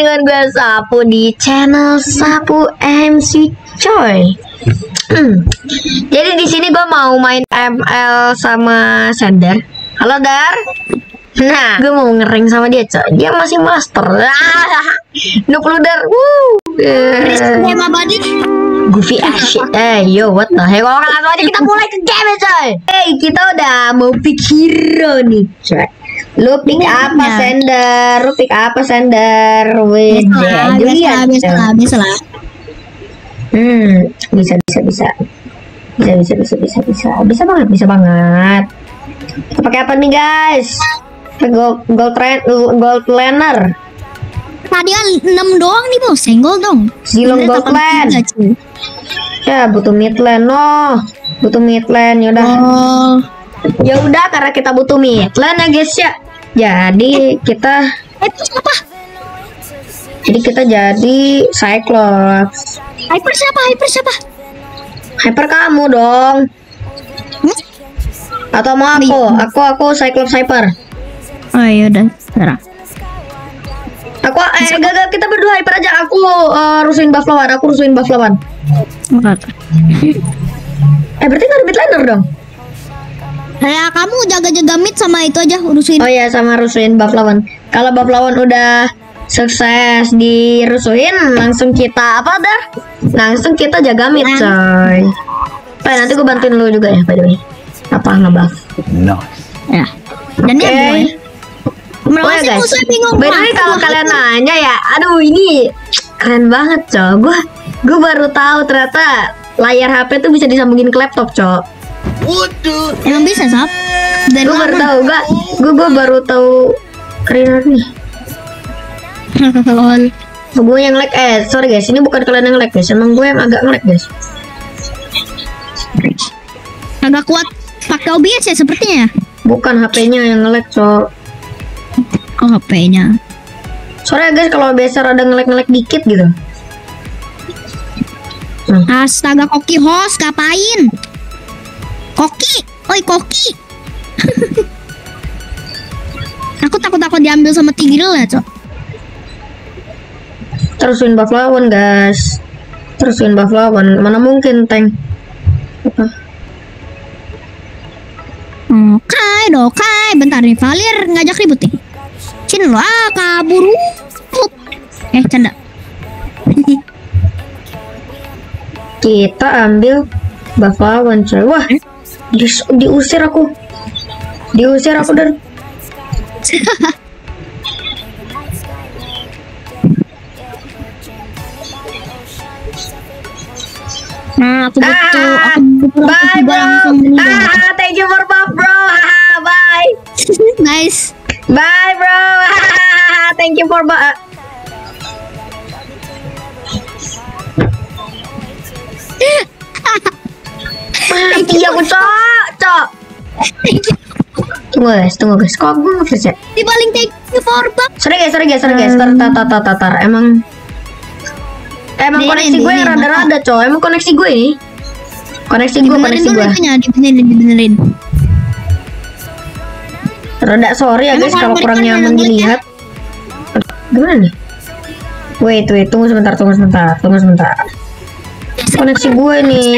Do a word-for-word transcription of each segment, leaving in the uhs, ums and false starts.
dengan gue Sapu di channel Sapu M C coy. Hmm. Jadi di sini gue mau main M L sama Sander. Halo Dar. Nah, gue mau ngering sama dia coy. Dia masih master. Noob lu Dar. Woo. Game abadi. Goofy asyik. Eh yo what the heck. Kalau langsung aja kita mulai ke game ya coy. Hey, kita udah mau pick hero nih coy. Lu pick apa Sander? Lu pick apa Sander? Wih, biasa, biasa lah, biasa lah. Hmm, bisa bisa bisa. Bisa bisa bisa bisa bisa. Bisa banget, bisa banget. Kita pakai apa nih, guys? Gold gold trend gold laner. Tadi kan enam doang nih, Bos. Senggol dong. Silong gold land. Ya, butuh mid lane. No. Butuh mid lane, yaudah. Oh. Ya udah, karena kita butuh mid lane ya, guys ya. Jadi kita Eh, terus apa? Jadi kita jadi Cyclops. Hyper siapa? Hyper siapa? Hyper kamu dong. Hmm? Atau mau aku? Aku aku Cyclops Hyper. Oh iya udah, serah. Aku eh gak, gak, kita berdua Hyper aja. Aku uh, rusuhin buff lawan. Aku rusuhin buff lawan. Makata. Eh berarti nggak mid laner dong? Ya kamu jaga-jaga mid sama itu aja urusin. Oh iya, sama rusuhin buff lawan. Kalau buff lawan udah sukses dirusuhin, langsung kita apa dah? Langsung kita jaga mid coy. Eh nanti gue bantuin lu juga ya by the way. Apa ngebuff? No. Ya. Dan Oke. okay. dia Oh ya guys, by the way kalau kalian nanya ya, aduh ini keren banget coy. Gue gue baru tahu ternyata layar H P tuh bisa disambungin ke laptop coy. Emang bisa Sap? Dan Gue baru tahu, gak? Gue gue baru tahu keren nih. Lol. Gue yang lag, eh sorry guys, ini bukan kalian yang lag guys, emang gue yang agak nge-lag guys. Agak kuat pakai O B S ya sepertinya. Bukan H P-nya yang nge-lag coy. Oh H P-nya. Sorry ya guys kalau biasa rada nge-lag-nge-lag dikit gitu. Hmm. Astaga, Koki host ngapain? Koki, oi Koki. Aku takut takut diambil sama Tigreal ya, Cok. Terusin buff lawan guys. Terusin buff lawan. Mana mungkin tank. Apa? Oke, oke. Bentar nih, Valir ngajak ribut nih. Cin lo ah, kabur. Eh, canda. Kita ambil buff lawan coy. Wah, di, diusir aku. Diusir aku dan Nah, aku butuh, Ah, aku butuh bye aku bro. langsung meninggal. Ah, thank you for buff bro. Ah, bye. Nice. Bye bro. Ah, thank you for buff. Mati aku cok, cok. Tunggu guys, tunggu guys. Kok gue nge-freeze ya? Di paling thank you for buff. Sorry guys, sorry guys, sorry guys. Tar, tar, tar, tar, tar, tar. Emang Emang Dibenerin, koneksi gue yang dibenerin, rada-rada coy. Emang koneksi gue ini. Koneksi gue, Dibenerin koneksi dulu gue. itunya, dibenerin, dibenerin. Rada sorry ya Emang guys kalau kalau kurang mereka nyaman nggak dilihat. Gimana nih? Wait, wait, tunggu sebentar, tunggu sebentar, tunggu sebentar. Koneksi gue nih.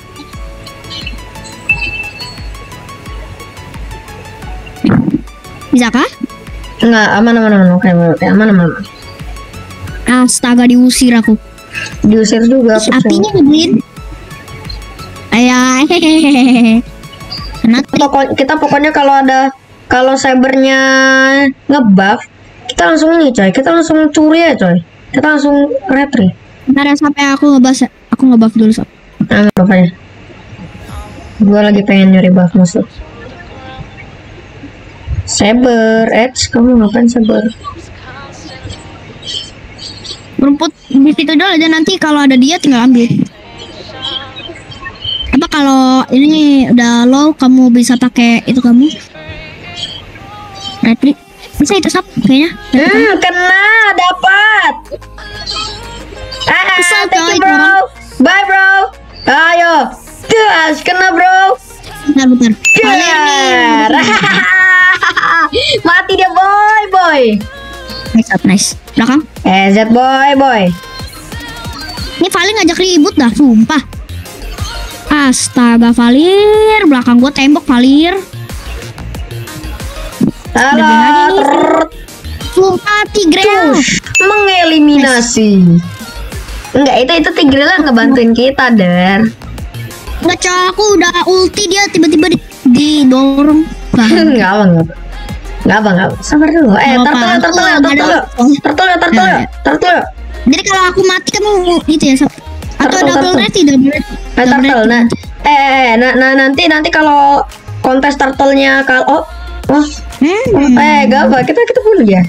Bisa kah? Enggak, aman, aman, aman. Oke, oke, aman, aman, aman. Astaga, diusir aku. Diusir juga aku. Apinya ngebelin. Ayah, hehehe. Nanti Kita, pokok- kita pokoknya kalau ada kalau cybernya ngebuff, kita langsung nih coy, kita langsung curi ya coy. Kita langsung retri. bentar ya, sampai aku ngebahas, aku ngebuff dulu Sob. Nah, bapaknya. Gue lagi pengen nyuri buff musuh. Saber, Edge, kamu ngapain Saber? Rumput di situ dulu aja, nanti kalau ada dia tinggal ambil. Apa kalau ini udah low kamu bisa pakai itu kamu? Retri. Bisa itu Sob kayaknya. Hmm, kena, dapat. Ah, Bisa, thank you coy, bro. Bye bro. Ayo, gas, kena bro. Bentar, bentar. Valir nih. Mati dia boy, boy. Nice up, nice. Belakang. Eh, Z boy, boy. Ini Valir ngajak ribut dah, sumpah. Astaga, Valir. Belakang gua tembok, Valir. Halo, ter- Sumpah, Tigreal. mengeliminasi. Enggak, itu itu Tigreal ngebantuin kita, Der. Nggak, Cok, aku udah ulti, dia tiba-tiba di- didorong. Enggak apa, enggak apa. Enggak apa, enggak apa. Sabar dulu. Eh, Nggak turtle, apa, turtle, aku turtle, nggak ada- turtle, turtle, turtle. Jadi kalau aku mati kamu itu ya, Sob? Atau Turtle, double turtle. reti, double reti. Eh, Double turtle. reti. Nah, eh, eh, nah, nah, nanti nanti kalau kontes turtle-nya kalau oh, oh, Hmm. eh, enggak apa. Kita kita bunuh dia.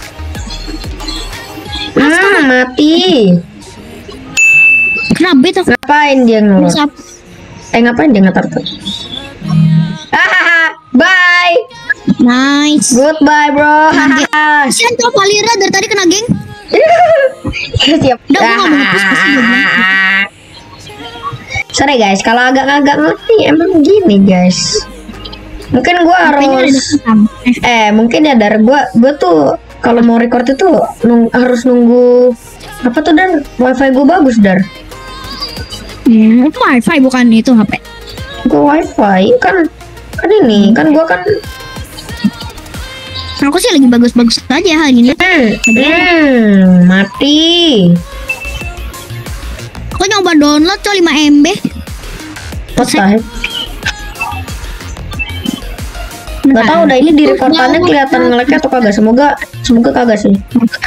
Hmm, mati. Kenapa itu? Ngapain dia ngelur? Bisa Eh, ngapain dia nge-turtle? Hahaha, bye. nice. Goodbye, bro. Hahaha. Kasian Cok, Valira dari tadi kena geng. Siap. Udah, gua nggak mau nge-push, pasti gua bilang. Sorry guys, kalau agak-agak ngerti emang gini guys. Mungkin gua Kayaknya ada harus hitam. Eh, eh mungkin ya dari gua gua tuh kalau mau record itu nung- harus nunggu apa tuh, Dan? Wifi gua bagus, Dar. hmm, itu wifi bukan itu H P. Gua wifi kan kan ini kan gua kan Aku sih lagi bagus-bagus aja hari ini. hmm, hmm, mati. Aku nyoba download Cok lima M B. What the heck? Gak tau udah ini di reportannya kelihatan ngeleknya atau kagak. Semoga semoga kagak sih.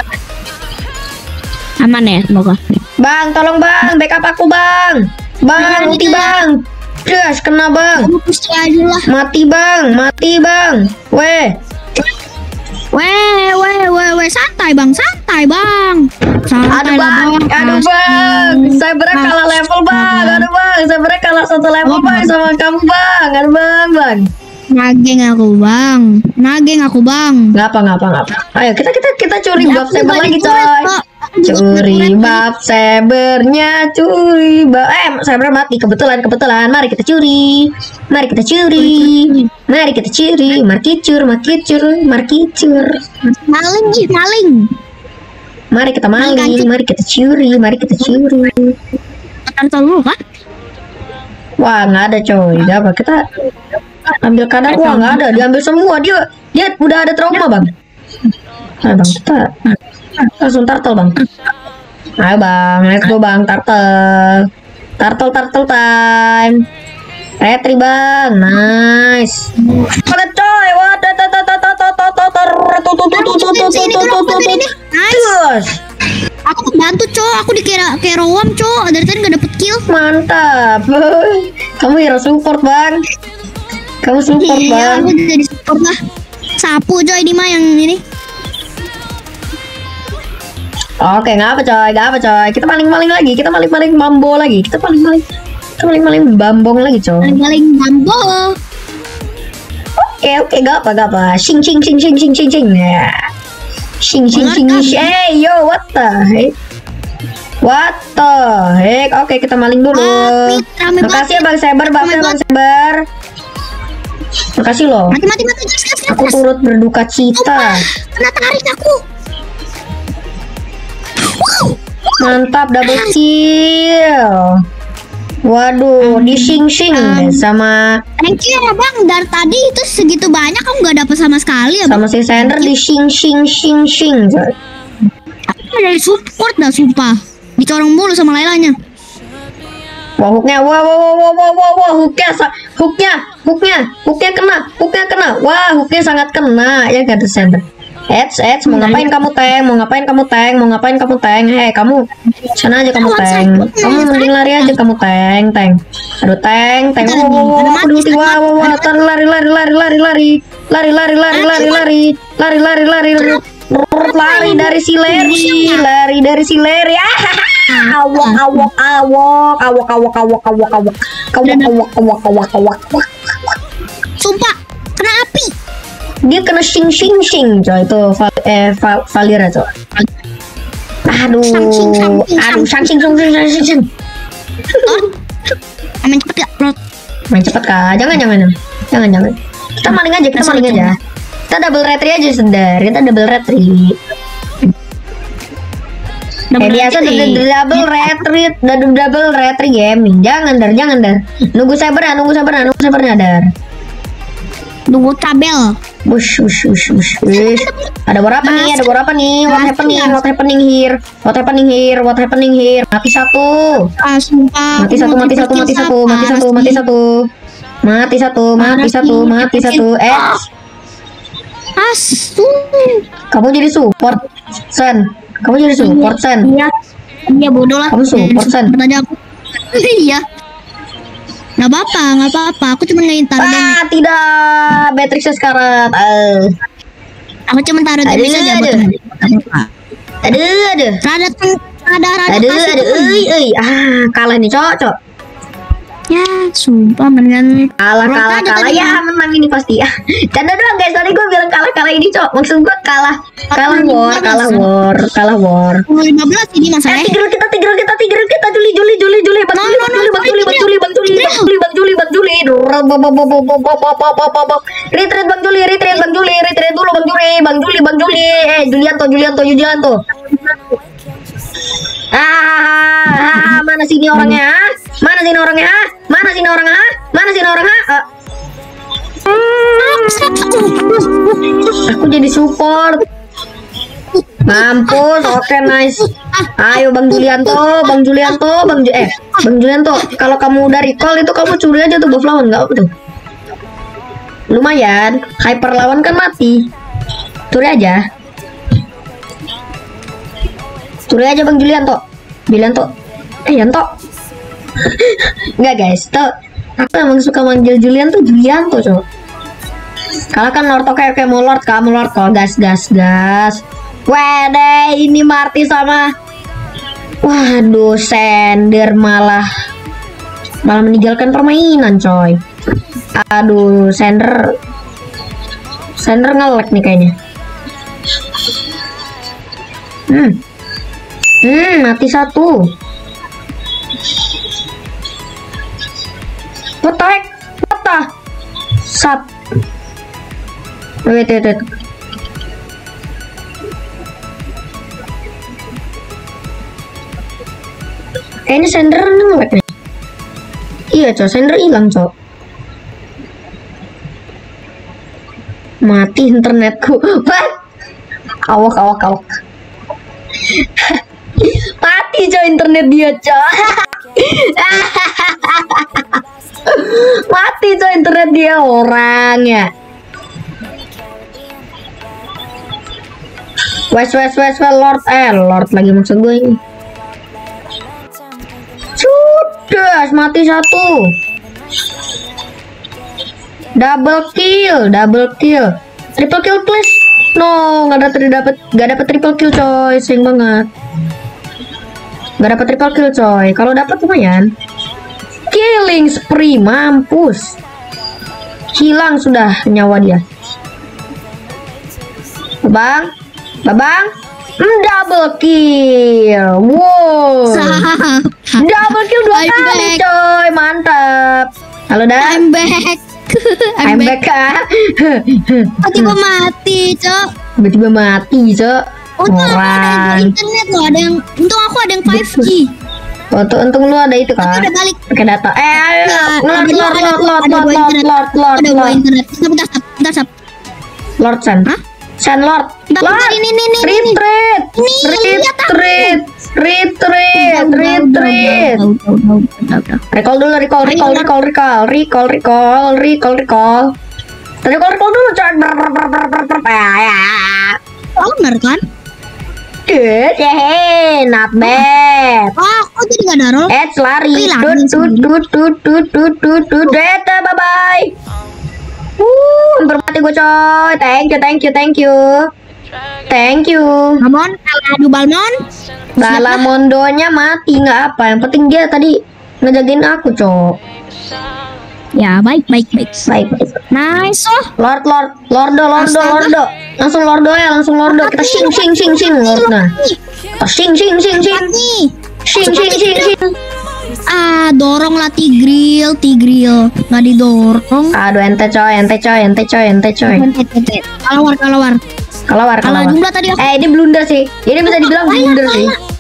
Aman ya, semoga. Bang, tolong bang, backup aku bang. Bang, ulti bang. Yes, kena bang. Kamu push aja lah. Mati bang, mati bang. Weh, Weh, weh, weh, weh, santai bang, santai bang. Santai aduh bang, aduh bang. Saya berat kalah level bang, aduh bang. Saya berat kalah satu level bang sama kamu bang. Aduh bang, bang. Nageng aku bang, nageng aku bang. Ngapa, ngapa, ngapa. Ayo kita kita kita curi Ya, bab aku saber nggak lagi ditulis, coy. Kak. Curi bab sabernya, curi bab. Eh, saber mati kebetulan kebetulan. Mari kita curi. Mari kita curi. Mari kita curi. Markicur, markicur, markicur. Maling, ih, maling. Mari kita maling. Mari kita curi. Mari kita curi. Nonton dulu kah? Wah, nggak ada coy. Gak apa kita ambil kadang. Wah, nggak ada. Diambil semua. Dia dia udah ada trauma bang. Ayo bang, kita langsung turtle bang. Ayo bang, let's go bang, turtle. Turtle, turtle time. Retri bang, nice. Pada coy, wah, tuh tuh tuh tuh tuh tuh tuh tuh tuh tuh tuh tuh tuh tuh tuh tuh tuh tuh. Nice. Aku bantu Cok, aku dikira kayak Rowam Cok, dari tadi gak dapet kill. Mantap. Kamu hero support bang. Kamu support Iya, bang. aku jadi support lah. Sapu coy ini mah yang ini. Oke, nggak apa coy, nggak apa coy. Kita maling-maling lagi, kita maling-maling mambo lagi, kita maling-maling, kita maling-maling bambong lagi coy. Paling-paling mambo. Oke, oke, nggak apa, nggak apa. Sing, sing, sing, sing, sing, sing, sing. Ya. Sing, sing, sing, sing. Hey, yo, what the heck? What the heck? Oke, kita maling dulu. Amit, rame Makasih ya banget. Bang Saber, Bang Rame Bang Saber. Makasih loh. Mati mati mati gas gas gas. Aku turut berduka cita. Kena tarik aku. Mantap, double kill. Waduh, di sing-sing um, sama Thank you ya bang, dari tadi itu segitu banyak kamu gak dapet sama sekali ya bang. sama si Sander di sing-sing-sing-sing. Aku dari support dah sumpah. Dicorong mulu sama Lailanya. Wah, hooknya, wah, wah, wah, wah, wah, wah, wah, hooknya, sa- hooknya, hooknya, hooknya kena, hooknya kena. Wah, hooknya sangat kena, ya kata Sander. Eds, Eds, mau ngapain kamu tank? Mau ngapain kamu tank? Mau ngapain kamu tank? Hei, kamu sana aja kamu tank. Kamu mending lari aja kamu tank, tank. Aduh, tank, tank. Wow, wow, wow, aku diulti. Wah, wah, wah, tar- lari, lari, lari, lari, lari, lari, lari, lari, lari, lari, lari, lari, lari, lari dari si Larry, lari dari si Larry. Ah, awok, awok, awok, awok, awok, awok, awok, awok, awok, awok, awok, awok, awok, awok. Sumpah, kena api. Dia kena sing sing sing coy itu val- eh val- Valira coy. Aduh, Sang-sing, sang-sing, aduh, sang sing sang sing sang sing sing. Oh, main cepet gak bro? Main cepet kak, jangan jangan jangan jangan. Kita maling aja, kita maling aja. Kita double retry aja Sender, kita double retry. Kayak biasa double retreat, double retreat gaming. Jangan dar, jangan dar. Nunggu sabar, nunggu sabar, nunggu sabar dar. Nunggu kabel. Wush, wush, wush, wush, wush. Ada berapa nih? Ada berapa nih? What happening? What happening here? What happening here? What happening here? Mati satu. Ah, sumpah. Mati satu, mati satu, mati satu, mati satu, mati satu. Mati satu, mati satu, mati satu. Eh. Asu. Kamu jadi support, Sen. Kamu jadi support, Sen. Iya. Iya bodoh lah. Kamu support, Sen. Tanya aku. Iya. Nggak apa-apa, nggak apa-apa. Aku cuma ngingin taruh damage. Ah, tidak. Beatrix sekarat. Uh. Aku cuma taruh damage Aduh, aja aduh. buat Aduh, aduh. Rada ada rada Aduh, kasih aduh. temen. Euy, euy. Ah, kalah nih, Cok, Cok. Ya, sumpah mendingan Kalah, Rock kalah, aja kalah. tadi. Ya, menang ini pasti. Ah, canda doang, guys. Tadi gue bilang kalah, kalah ini, Cok. Maksud gue kalah. Kalah war, kalah war, kalah war. lima belas ini Eh, masalahnya. tiger kita, tiger kita, tiger kita. Juli, Juli, Juli, Juli. Bang No, Juli, no, Bang no, Juli, Bang Juli, Bang Juli, Bang Juli, Bang Juli, Bang Juli, Bang Juli. Retreat Bang Juli, retreat Bang Juli, retreat dulu Bang Juli, Bang Juli, Bang Juli. Eh, Julianto, Julianto, Julianto. Ah, ah, mana sini orangnya? Ah? Mana sini orangnya? Ah? Mana sini orangnya? Ah? Mana sini orangnya? Ah? Aku jadi support. Mampus, oke nice. Ayo Bang Julianto, Bang Julianto, Bang Ju eh Bang Julianto, kalau kamu udah recall itu kamu curi aja tuh buff lawan, nggak apa tuh? Lumayan, hyper lawan kan mati. Curi aja. Curi aja Bang Julianto. Julianto. Eh Yanto. Enggak guys, tuh aku emang suka manggil Julian tuh Julianto, Cok. Kalau kan Lord, oke oke mau Lord, kamu Lord kok, gas gas gas. Wede, ini Marty sama waduh, Sender malah malah meninggalkan permainan, coy. Aduh, Sender Sender nge-lag nih kayaknya. Hmm. Hmm, mati satu. What the heck? What the? Sat. Wait, wait, wait. Kayaknya sender nge-lag nih. Iya, Cok. Sender hilang, Cok. Mati internetku. What? Awak, awak, awak. Mati, Cok, internet dia, Cok. Mati, Cok, internet dia orangnya. West, west, west, west, Lord. Eh, Lord lagi maksud gue ini. Sudah, mati satu. Double kill, double kill. Triple kill please. No, nggak dapet, dapet, nggak dapet triple kill, coy. Sering banget. Nggak dapet triple kill, coy. Kalau dapet lumayan. Killing spree, mampus. Hilang sudah nyawa dia. Babang, babang. Mm, double kill. Wow. Double kill dua I'm kali, back. coy. Mantap. Halo, Dan. I'm back. I'm back, Kak. Tiba-tiba mati, Cok. Tiba-tiba mati, Cok. Untung aku ada yang Orang. internet loh, ada yang untung aku ada yang lima G. Untung, untung lu ada itu, Tapi Kak. udah balik. Pakai data. Eh, ayo. Nah, Lord, ada dua- Lord, ada Lord, dua- Lord, ada Lord, dua Lord, internet. Lord, Lord, Ada dua Lord. internet. Bentar, bentar, bentar, bentar. Lord Sen. Hah? Sen Lord. Bentar, Lord. bentar, ini, ini, ini, ini. Retreat. Ini, lihat aku. Retreat. Retreat. Udah, udah, Retreat. udah, udah, udah, udah, udah. Recall dulu, recall, Ayo, recall, Lord. recall, recall, recall, recall, recall, recall. Recall, recall dulu, coy. Oh, bener kan? Good, hehe, not bad. Oh, kok jadi gak ada roll? Edge lari. Hilang Tut tut sendiri. tut tut tut tut tut tut. Data, bye bye. Uh, hampir mati gue, coy. Thank you, thank you, thank you. Thank you. Balmon, adu Balmon. Balamondonya mati nggak apa. Yang penting dia tadi ngejagain aku, cok. Ya, baik, baik, baik. Baik, baik. Nice, oh. Lord, Lord, Lordo, Lordo, Astaga. Lordo. Langsung Lordo ya, langsung Lordo. Kita sing, sing, sing, sing, Lord. Nah, kita sing, sing, sing, sing, Nih. sing, sing, sing, sing. Ah, dorong lah Tigril, Tigril. Nggak didorong. Aduh, ente coy, ente coy, ente coy, ente coy. Kalawar, kalawar. Keluar, Kalah keluar. jumlah tadi aku. Eh, ini blunder sih. Ini bisa dibilang blunder sih.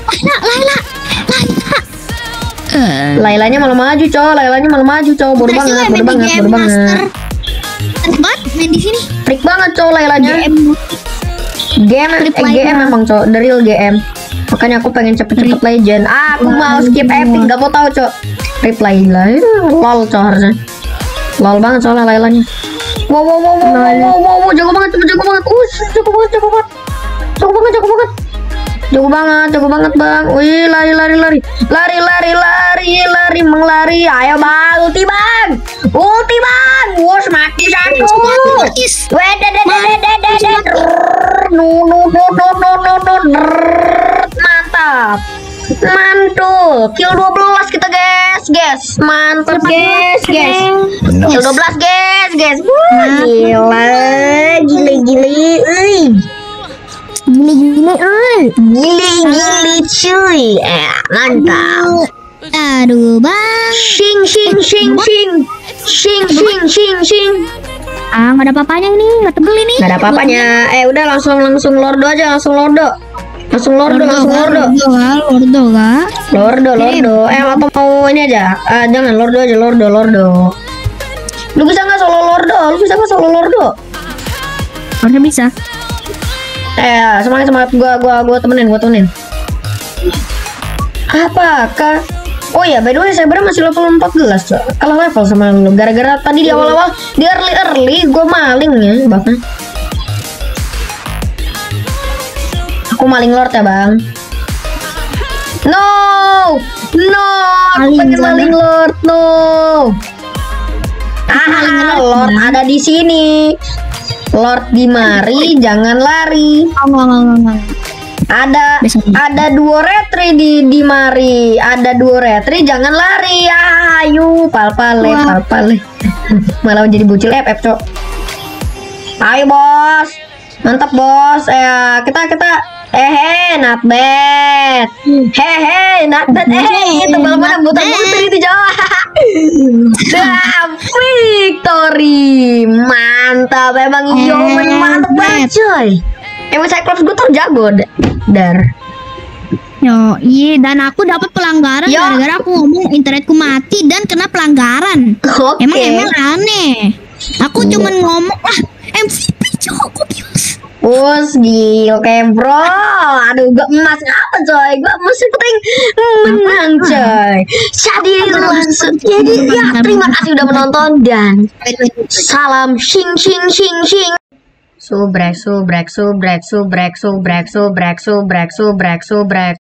Laila, Laila, Laila. Eh, Lailanya malah maju, cow. Lailanya malah maju, cow. Baru berhasil banget, ya baru main di banget, G M baru banget. Master. Enak banget main di sini. Freak banget, cow, Lailanya. G M. Game, eh, Flip G M Laila. memang, cow. The real G M. Makanya aku pengen cepet-cepet legend. Ah, aku mau skip epic, gak mau tahu, cow. Rip Laila. Eh, Lol, cow harusnya. Lol banget soalnya Lailanya. Wow, wow, wow, wow, wow, wow, wow, wow, jago banget, jago banget. Uh, jago banget, jago banget. Jago banget, jago banget. Jago banget, jago banget bang. Wih, lari, lari, lari, lari, lari, lari, lari, menglari. Ayo bang, ulti bang, ulti bang. Wush, mati satu. Weh, deh, deh, deh, deh, deh, deh, deh. Nu, nu, nu, nu, nu, nu, nu. Mantap, mantul. Kill dua belas kita guys, guys. Mantap guys, guys. Kill dua belas guys, guys. Wah, gila, gila, gila. Uy. Gini gini, eh. Gili gili cuy, eh mantap. Aduh bang. Shing shing shing shing, shing shing shing shing. Ah nggak ada apa-apanya nih, nggak tebel ini. Gak ada apa-apanya. Eh udah langsung langsung lordo aja, langsung lordo, langsung lordo, langsung lordo, Lordo kah? Lordo kah? lordo, lordo. Eh atau mau ini aja? Ah jangan lordo aja, lordo, lordo. Lu bisa nggak solo lordo? Lu bisa nggak solo lordo? Harusnya bisa. Eh semangat semangat, gua gua gua temenin, gua temenin. Apakah? Oh ya, by the way saya masih level empat belas, Cok. Kalau level sama lu gara-gara tadi di awal-awal di early-early gua maling ya, bahkan. Aku maling lord ya, Bang. No! No! Aku Maling pengen sana. maling lord, no. maling Ah, lord, lord Bang. ada di sini. Lord di mari, jangan lari. Oh, nggak, nggak, nggak, nggak. Ada Besok. ada duo retri di di mari, ada duo retri, jangan lari. Ayo, pal-pale, Wah. pal-pale. Malah jadi bocil F F, Cok. Ayo, bos. Mantap, bos. Eh, kita kita hehe, not bad. Hehe, not bad. Eh, itu malah mana buta-buta itu, Cok. Dah, victory. Mantap, emang Eh, Yomen mantap banget, coy. Emang Cyclops gue tuh jago, da- Dar. Yo, iya dan aku dapat pelanggaran Yo. gara-gara aku ngomong internetku mati dan kena pelanggaran. Oke. Emang emang aneh. Aku cuman ngomong lah M V P Joko bios. Us, gil, oke bro. Aduh, gue emas apa coy? Gue emas yang penting menang coy. Jadi langsung. Jadi ya, terima kasih udah menonton dan salam shing shing shing shing. Subrek, subrek, subrek, subrek, subrek, subrek, subrek, subrek, subrek.